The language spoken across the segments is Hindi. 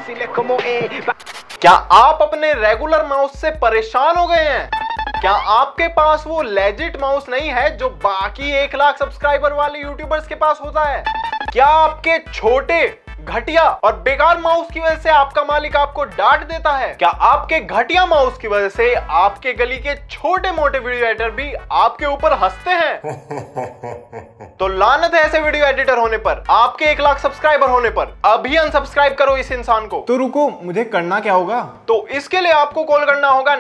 क्या आप अपने रेगुलर माउस से परेशान हो गए हैं? क्या आपके पास वो लेजिट माउस नहीं है जो बाकी 1 लाख सब्सक्राइबर वाले यूट्यूबर्स के पास होता है? क्या आपके छोटे, घटिया और बेकार माउस की वजह से आपका मालिक आपको डांट देता है? क्या आपके घटिया माउस की वजह से आपके गली के छोटे मोटे वीडियो एडिटर भी आपके ऊपर हंसते हैं? तो लानत है ऐसे वीडियो एडिटर होने पर, आपके 1 लाख सब्सक्राइबर होने पर। अभी अनसब्सक्राइब करो इस इंसान को। तो रुको, मुझे करना क्या होगा? तो इसके लिए आपको कॉल करना होगा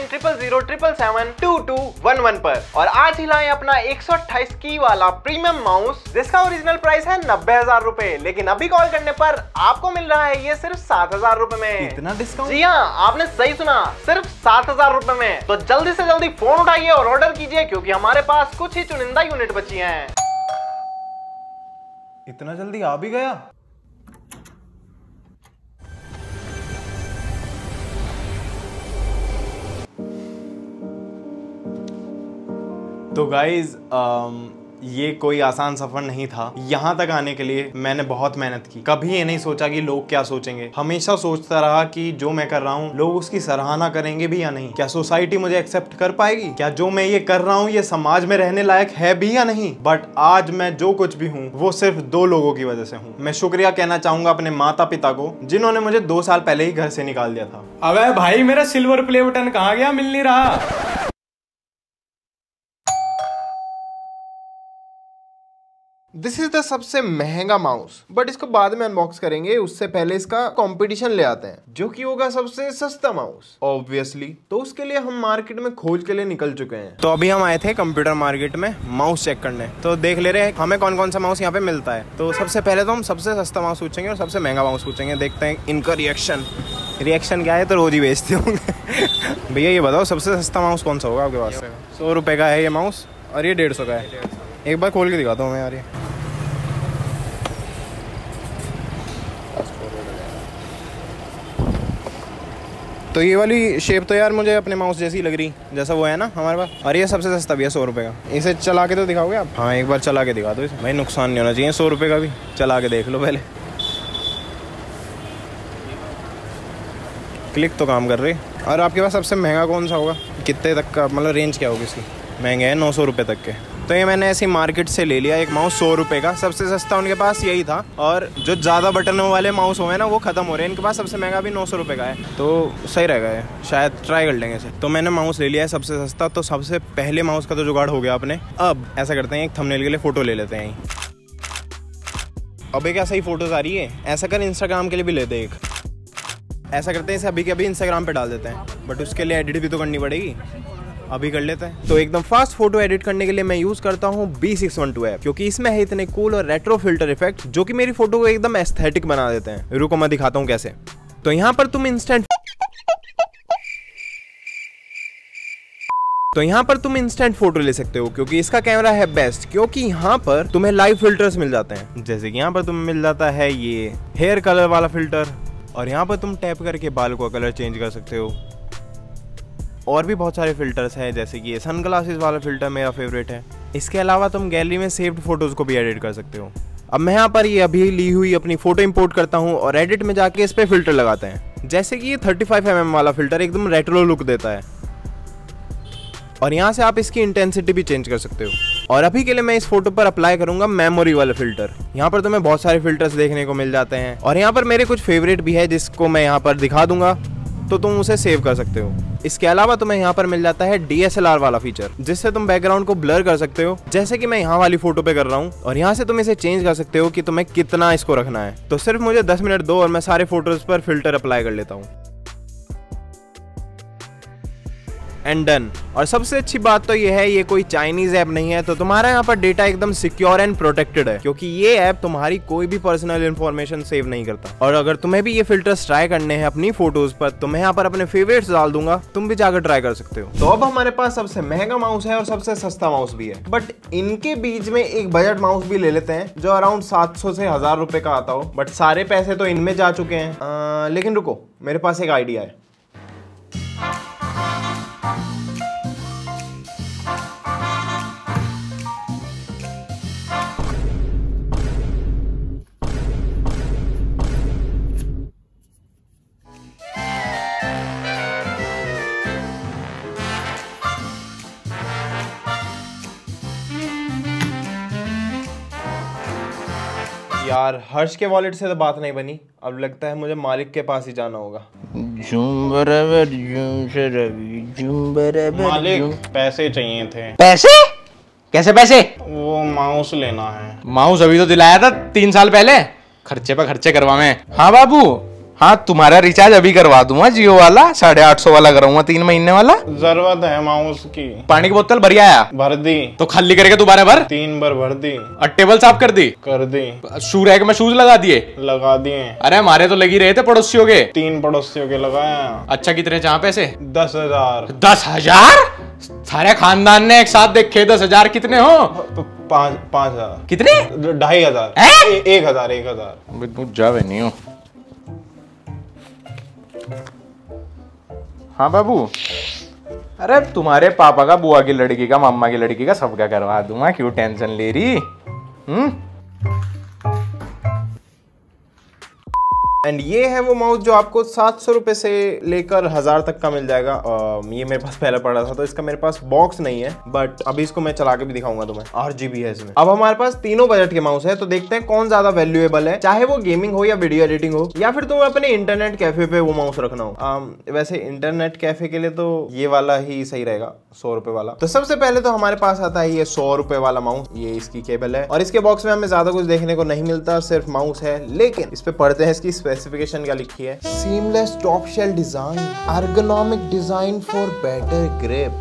990007772211 पर और आज ही लाएं अपना 128 की वाला प्रीमियम माउस जिसका ओरिजिनल प्राइस है 90,000 रुपए, लेकिन अभी कॉल करने पर आपको मिल रहा है ये सिर्फ 7,000 रुपए में। इतना डिस्काउंट? जी हाँ, आपने सही सुना, सिर्फ 7,000 रुपए में। तो जल्दी से जल्दी फोन उठाइए और ऑर्डर कीजिए क्योंकि हमारे पास कुछ ही चुनिंदा यूनिट बची हैं। इतना जल्दी आ भी गया? तो गाइज ये कोई आसान सफर नहीं था। यहाँ तक आने के लिए मैंने बहुत मेहनत की। कभी ये नहीं सोचा कि लोग क्या सोचेंगे। हमेशा सोचता रहा कि जो मैं कर रहा हूँ लोग उसकी सराहना करेंगे भी या नहीं। क्या सोसाइटी मुझे एक्सेप्ट कर पाएगी? क्या जो मैं ये कर रहा हूँ ये समाज में रहने लायक है भी या नहीं? बट आज मैं जो कुछ भी हूँ वो सिर्फ 2 लोगों की वजह से हूँ। मैं शुक्रिया कहना चाहूंगा अपने माता पिता को जिन्होंने मुझे 2 साल पहले ही घर से निकाल दिया था। अबे भाई, मेरा सिल्वर प्ले बटन कहाँ गया? मिल नहीं रहा। दिस इज द सबसे महंगा माउस, बट इसको बाद में अनबॉक्स करेंगे। उससे पहले इसका कंपटीशन ले आते हैं जो कि होगा सबसे सस्ता माउस ऑब्वियसली। तो उसके लिए हम मार्केट में खोज के लिए निकल चुके हैं। तो अभी हम आए थे कंप्यूटर मार्केट में माउस चेक करने, तो देख ले रहे हैं हमें कौन कौन सा माउस यहाँ पे मिलता है। तो सबसे पहले तो हम सबसे सस्ता माउस पूछेंगे और सबसे महंगा माउस पूछेंगे। देखते हैं इनका रिएक्शन क्या है। तो रोज ही बेचते होंगे। भैया ये बताओ सबसे सस्ता माउस कौन सा होगा आपके पास? 100 रुपए का है ये माउस और ये 150 का है। एक बार खोल के दिखाता हूँ मैं यार। ये तो ये वाली शेप तो यार मुझे अपने माउस जैसी लग रही, जैसा वो है ना हमारे पास। और ये सबसे सस्ता भी है 100 रुपये का। इसे चला के तो दिखाओगे आप? हाँ, एक बार चला के दिखा दो इसे। भाई नुकसान नहीं होना चाहिए 100 रुपये का भी। चला के देख लो पहले। क्लिक तो काम कर रही। और आपके पास सबसे महंगा कौन सा होगा? कितने तक का, मतलब रेंज क्या होगी इसकी? महंगे हैं 900 रुपये तक के। तो ये मैंने ऐसी मार्केट से ले लिया एक माउस 100 रुपये का। सबसे सस्ता उनके पास यही था और जो ज़्यादा बटनों वाले माउस हुए ना वो ख़त्म हो रहे हैं। इनके पास सबसे महंगा भी 900 रुपये का है, तो सही रहेगा ये। शायद ट्राई कर लेंगे इसे। तो मैंने माउस ले लिया है सबसे सस्ता। तो सबसे पहले माउस का तो जुगाड़ हो गया अपने। अब ऐसा करते हैं, एक थंबनेल के लिए फ़ोटो ले लेते हैं। अबे क्या सही फ़ोटोज़ आ रही है? ऐसा कर इंस्टाग्राम के लिए भी लेते एक। ऐसा करते हैं, इसे अभी के अभी इंस्टाग्राम पे डाल देते हैं, बट उसके लिए एडिट भी तो करनी पड़ेगी। अभी कर लेते हैं। तो एकदम फास्ट फोटो एडिट करने के लिए मैं यूज करता हूँ B612 ऐप, क्योंकि इसमें है इतने कूल और रेट्रो फिल्टर इफेक्ट जो कि मेरी फोटो को एकदम एस्थेटिक बना देते हैं। रुको मैं दिखाता हूँ कैसे। तो यहाँ पर तुम इंस्टेंट फोटो ले सकते हो क्योंकि इसका कैमरा है बेस्ट। क्योंकि यहाँ पर तुम्हें लाइव फिल्टर्स मिल जाते हैं, जैसे कि यहाँ पर तुम्हें मिल जाता है ये हेयर कलर वाला फिल्टर, और यहाँ पर तुम टैप करके बाल का कलर चेंज कर सकते हो। और भी बहुत सारे फिल्टर्स हैं, जैसे कि ये सनग्लासेस वाला फिल्टर मेरा फेवरेट है। इसके अलावा तुम गैलरी में सेव्ड फोटोज को भी एडिट कर सकते हो। अब मैं यहाँ पर ये अभी ली हुई अपनी फोटो इंपोर्ट करता हूँ और एडिट में जाके इस पे फिल्टर लगाते हैं। जैसे कि ये 35mm वाला फिल्टर एकदम रेट्रो लुक देता है और यहाँ से आप इसकी इंटेंसिटी भी चेंज कर सकते हो। और अभी के लिए मैं इस फोटो पर अप्लाई करूंगा मेमोरी वाला फिल्टर। यहाँ पर तुम्हें बहुत सारे फिल्टर्स देखने को मिल जाते हैं और यहाँ पर मेरे कुछ फेवरेट भी है जिसको मैं यहाँ पर दिखा दूंगा, तो तुम उसे सेव कर सकते हो। इसके अलावा तुम्हें यहाँ पर मिल जाता है DSLR वाला फीचर, जिससे तुम बैकग्राउंड को ब्लर कर सकते हो, जैसे कि मैं यहाँ वाली फोटो पे कर रहा हूँ। और यहाँ से तुम इसे चेंज कर सकते हो कि तुम्हें कितना इसको रखना है। तो सिर्फ मुझे 10 मिनट दो और मैं सारे फोटोज पर फिल्टर अप्लाई कर लेता हूँ। And done. और सबसे अच्छी बात तो ये है, ये कोई चाइनीज ऐप नहीं है, तो तुम्हारा यहाँ पर डेटा एकदम सिक्योर एंड प्रोटेक्टेड है, क्योंकि ये ऐप तुम्हारी कोई भी पर्सनल इन्फॉर्मेशन सेव नहीं करता। और अगर तुम्हें भी ये फिल्टर्स ट्राई करने हैं अपनी फोटोज पर, तो मैं यहाँ पर अपने फेवरेट्स डाल दूंगा, तुम भी जाकर ट्राई कर सकते हो। तो अब हमारे पास सबसे महंगा माउस है और सबसे सस्ता माउस भी है, बट इनके बीच में एक बजट माउस भी ले लेते हैं जो अराउंड 700 से 1000 रुपए का आता हो। बट सारे पैसे तो इनमें जा चुके हैं। लेकिन रुको, मेरे पास एक आइडिया है। यार हर्ष के वॉलेट से तो बात नहीं बनी, अब लगता है मुझे मालिक के पास ही जाना होगा। मालिक पैसे चाहिए थे। पैसे? कैसे पैसे? वो माउस लेना है। माउस अभी तो दिलाया था 3 साल पहले, खर्चे पे खर्चे करवा में। हाँ बाबू, हाँ तुम्हारा रिचार्ज अभी करवा दूंगा, जियो वाला 850 वाला कराऊंगा 3 महीने वाला। जरूरत है माउस की। पानी की बोतल भर आया? भर दी। तो खाली करके दोबारा भर। 3 बार भर दी। और टेबल साफ कर दी? कर दी। शू रैक में शूज लगा दिए? लगा दिए। अरे हमारे तो लगी रहे थे पड़ोसियों के। 3 पड़ोसियों के लगाया। अच्छा कितने जहाँ पैसे? 10,000। 10,000? सारे खानदान ने एक साथ देखे 10,000 कितने हो? 5,000। कितने? 2,500। 1,000। जावे नहीं हो। हाँ बाबू, अरे तुम्हारे पापा का, बुआ की लड़की का, मामा की लड़की का सबका करवा दूंगा, क्यों टेंशन ले रही? एंड ये है वो माउस जो आपको 700 रुपए से लेकर 1000 तक का मिल जाएगा। ये मेरे पास पहले पड़ा था, तो इसका मेरे पास बॉक्स नहीं है, बट अभी इसको मैं चला के भी दिखाऊंगा तुम्हें। RGB है इसमें। अब हमारे पास तीनों बजट के माउस है, तो देखते हैं कौन ज्यादा वैल्यूएबल है, चाहे वो गेमिंग हो या वीडियो एडिटिंग हो, या फिर तुम्हें अपने इंटरनेट कैफे पे वो माउस रखना हो। वैसे इंटरनेट कैफे के लिए तो ये वाला ही सही रहेगा, 100 रुपए वाला। तो सबसे पहले तो हमारे पास आता है ये 100 रुपए वाला माउस। ये इसकी केबल है और इसके बॉक्स में हमें ज्यादा कुछ देखने को नहीं मिलता, सिर्फ माउस है। लेकिन इस पे पढ़ते हैं इसकी स्पेसिफिकेशन क्या लिखी है। Seamless top shell design, ergonomic design for better grip,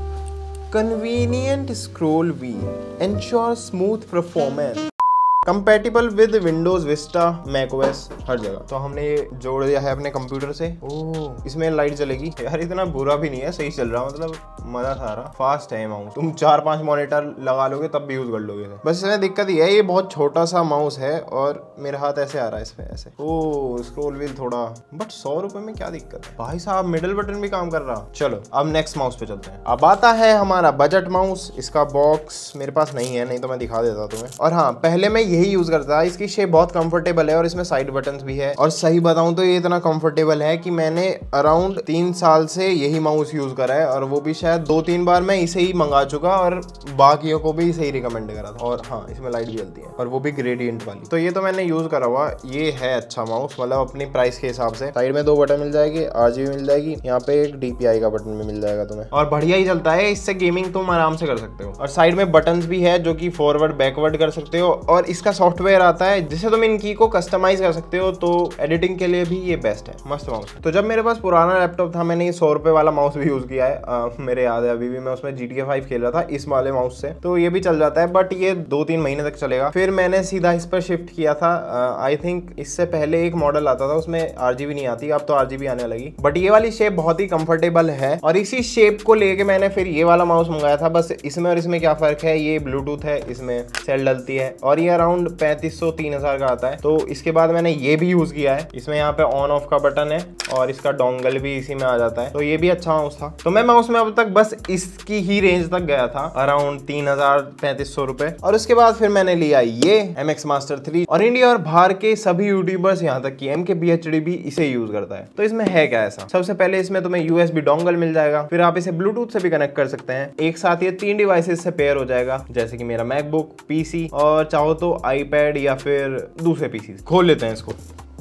convenient scroll wheel, ensure smooth performance, compatible with Windows Vista, macOS, हर जगह। तो हमने ये जोड़ दिया है अपने कंप्यूटर से। ओह, इसमें लाइट जलेगी यार, इतना बुरा भी नहीं है, सही चल रहा, मतलब मजा आ रहा। फास्ट है माउस, तुम 4-5 मॉनिटर लगा लोगे तब भी यूज कर लोगे। बस इसमें दिक्कत ये है, ये बहुत छोटा सा माउस है और मेरा हाथ ऐसे आ रहा है इसमें, ऐसे। ओह, स्क्रॉल व्हील थोड़ा, बट 100 रुपए में क्या दिक्कत है भाई साहब, मिडिल बटन भी काम कर रहा। चलो अब नेक्स्ट माउस पे चलते हैं। अब आता है हमारा बजट माउस। इसका बॉक्स मेरे पास नहीं है, नहीं तो मैं दिखा देता तुम्हें। और हाँ, पहले मैं यही यूज करता है। इसकी शेप बहुत कंफर्टेबल है और इसमें साइड बटन्स भी है। और सही बताऊं तो ये इतना कंफर्टेबल है कि मैंने अराउंड 3 साल से यही माउस यूज करा है, और वो भी शायद 2-3 बार मैं इसे ही मंगा चुका और बाकियों को भी इसे ही रिकमेंड करा था। और हाँ, इसमें लाइट भी जलती है और वो भी ग्रेडियंट वाली। तो ये तो मैंने यूज करा हुआ, ये है अच्छा माउस, मतलब अपनी प्राइस के हिसाब से। साइड में 2 बटन मिल जाएगी, RGB मिल जाएगी, यहाँ पे एक DPI का बटन भी मिल जाएगा तुम्हें, और बढ़िया ही चलता है। इससे गेमिंग तुम आराम से कर सकते हो। और साइड में बटन्स भी है जो कि फॉरवर्ड बैकवर्ड कर सकते हो, और इसका सॉफ्टवेयर आता है जिससे तुम इन की को कस्टमाइज कर सकते हो। तो एडिटिंग के लिए भी ये बेस्ट है, मस्त माउस। तो जब मेरे पास पुराना लैपटॉप था, मैंने ये 100 रुपए वाला माउस भी यूज किया है। मेरे याद है अभी भी मैं उसमें GTA 5 खेल रहा था इस वाले माउस से, तो ये भी चल जाता है, बट ये 2-3 महीने तक चलेगा। फिर मैंने सीधा इस पर शिफ्ट किया था। आई थिंक इससे पहले एक मॉडल आता था, उसमें RGB नहीं आती, अब तो RGB आने लगी। बट ये वाली शेप बहुत ही कंफर्टेबल है, और इसी शेप को लेके मैंने फिर ये वाला माउस मंगाया था। बस इसमें और इसमें क्या फर्क है, ये ब्लूटूथ है, इसमें सेल डलती है, और ये अराउंड 3500-3000 का आता है। तो इसके बाद मैंने ये भी यूज किया है। इसमें यहाँ पे ऑन ऑफ का बटन है और इसका डोंगल भी इसी में आ जाता है, तो ये भी अच्छा माउस था। तो मैं माउस में अब तक बस इसकी ही रेंज तक गया था, अराउंड 3000-3500 रुपए। और उसके बाद फिर मैंने लिया ये MX Master 3, और इंडिया और बाहर के सभी यूट्यूबर्स, यहाँ तक कि MKBHD भी इसे यूज करता है। तो इसमें है क्या ऐसा, सबसे पहले इसमें तुम्हें USB डोंगल मिल जाएगा, फिर आप इसे ब्लूटूथ से भी कनेक्ट कर सकते हैं। एक साथ ये 3 डिवाइसेस से पेयर हो जाएगा, जैसे कि मेरा मैकबुक, PC, और चाहो तो iPad या फिर दूसरे PC। खोल लेते हैं इसको।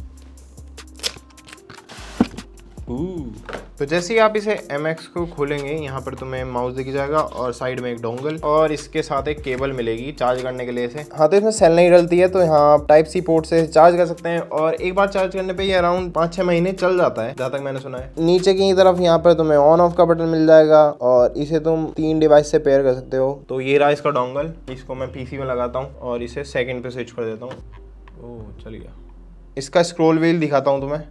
तो जैसे ही आप इसे MX को खोलेंगे, यहाँ पर तुम्हें माउस दिख जाएगा और साइड में एक डोंगल, और इसके साथ एक केबल मिलेगी चार्ज करने के लिए इसे। हाँ, तो इसमें सेल नहीं डलती है, तो यहाँ आप Type-C पोर्ट से चार्ज कर सकते हैं, और एक बार चार्ज करने पे ये अराउंड 5-6 महीने चल जाता है, जहाँ तक मैंने सुना है। नीचे की तरफ यहाँ पर तुम्हें ऑन ऑफ का बटन मिल जाएगा, और इसे तुम 3 डिवाइस से पेयर कर सकते हो। तो ये रहा इसका डोंगल, इसको मैं PC में लगाता हूँ और इसे सेकेंड पे स्विच कर देता हूँ। ओह, चल गया। इसका स्क्रॉल व्हील दिखाता हूँ तुम्हें।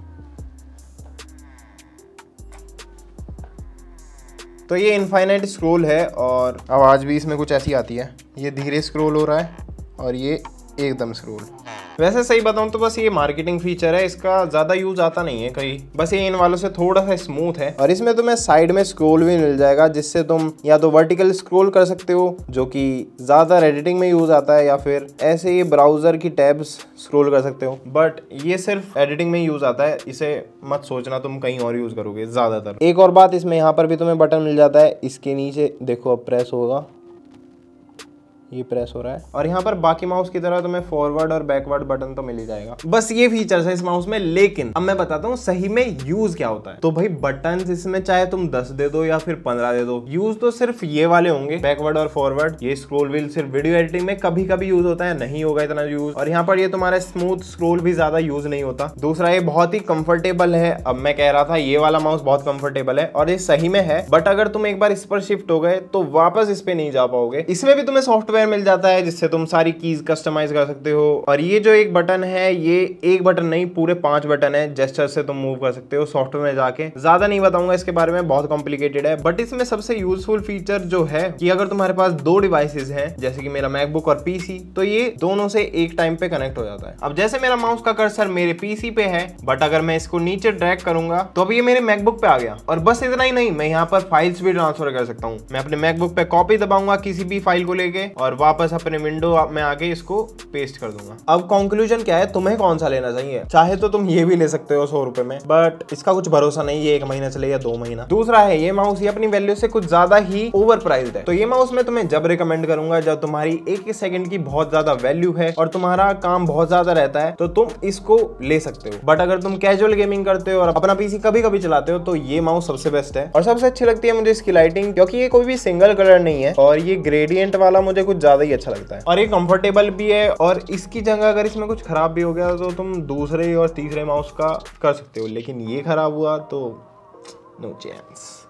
तो ये इनफाइनाइट स्क्रॉल है, और आवाज़ भी इसमें कुछ ऐसी आती है। ये धीरे स्क्रॉल हो रहा है और ये एकदम स्क्रॉल। वैसे सही बताऊं तो बस ये मार्केटिंग फीचर है, इसका ज़्यादा यूज आता नहीं है कहीं, बस ये इन वालों से थोड़ा सा स्मूथ है। और इसमें तुम्हें साइड में स्क्रॉल भी मिल जाएगा, जिससे तुम या तो वर्टिकल स्क्रॉल कर सकते हो, जो कि ज़्यादा एडिटिंग में यूज आता है, या फिर ऐसे ये ब्राउजर की टैब्स स्क्रॉल कर सकते हो। बट ये सिर्फ एडिटिंग में यूज आता है, इसे मत सोचना तुम कहीं और यूज करोगे ज़्यादातर। एक और बात, इसमें यहाँ पर भी तुम्हें बटन मिल जाता है, इसके नीचे देखो अब प्रेस होगा ये प्रेस हो रहा है और यहाँ पर बाकी माउस की तरह तुम्हें फॉरवर्ड और बैकवर्ड बटन तो मिल ही जाएगा। बस ये फीचर्स है इस माउस में। लेकिन अब मैं बताता हूँ सही में यूज क्या होता है। तो भाई बटन इसमें चाहे तुम 10 दे दो या फिर 15 दे दो, यूज तो सिर्फ ये वाले होंगे, बैकवर्ड और फॉरवर्ड। ये स्क्रोल व्हील सिर्फ वीडियो एडिटिंग में कभी कभी यूज होता है, नहीं होगा इतना यूज। और यहाँ पर ये तुम्हारा स्मूथ स्क्रोल भी ज्यादा यूज नहीं होता। दूसरा ये बहुत ही कंफर्टेबल है। अब मैं कह रहा था ये वाला माउस बहुत कंफर्टेबल है और ये सही में है, बट अगर तुम एक बार इस पर शिफ्ट हो गए तो वापस इस पे नहीं जा पाओगे। इसमें भी तुम्हें सॉफ्टवेयर मिल जाता है जिससे तुम सारी कीज कस्टमाइज कर सकते हो। और ये जो एक बटन है, ये एक बटन नहीं पूरे 5 बटन है, जेस्चर से तुम मूव कर सकते हो सॉफ्टवेयर में जाके। ज्यादा नहीं बताऊंगा इसके बारे में, बहुत कॉम्प्लिकेटेड है। बट इसमें सबसे यूजफुल फीचर जो है कि अगर तुम्हारे पास 2 डिवाइसेस हैं, जैसे कि मेरा मैकबुक और पीसी, तो ये दोनों से एक टाइम पे कनेक्ट हो जाता है। अब जैसे मेरा माउस का कर्सर मेरे पीसी पे है, बट अगर मैं इसको नीचे ड्रैग करूंगा तो अब ये मेरे मैकबुक पे आ गया। और बस इतना ही नहीं, मैं यहाँ पर फाइल्स भी ट्रांसफर कर सकता हूँ। मैं अपने मैकबुक पे कॉपी दबाऊंगा किसी भी फाइल को लेके और वापस अपने विंडो में आके इसको पेस्ट कर दूंगा। अब कंक्लूजन क्या है, तुम्हें कौन सा लेना चाहिए? चाहे तो तुम ये भी ले सकते हो 100 रुपए में, बट इसका कुछ भरोसा नहीं, ये 1 महीना चले या 2 महीना। दूसरा है ये माउस ये अपनी वैल्यू से कुछ ज्यादा ही ओवर प्राइस्ड है। तो ये माउस मैं तुम्हें जब रिकमेंड करूंगा जब तुम्हारी 1 सेकंड की बहुत ज्यादा वैल्यू है और तुम्हारा काम बहुत ज्यादा रहता है, तो तुम इसको ले सकते हो। बट अगर तुम कैजुअल गेमिंग करते हो और अपना पीसी कभी कभी चलाते हो तो ये माउस सबसे बेस्ट है। और सबसे अच्छी लगती है मुझे इसकी लाइटिंग, क्योंकि ये कोई भी सिंगल कलर नहीं है और ये ग्रेडियंट वाला मुझे कुछ ज्यादा ही अच्छा लगता है। और ये कंफर्टेबल भी है। और इसकी जगह अगर इसमें कुछ खराब भी हो गया तो तुम दूसरे और तीसरे माउस का कर सकते हो, लेकिन ये खराब हुआ तो नो चांस।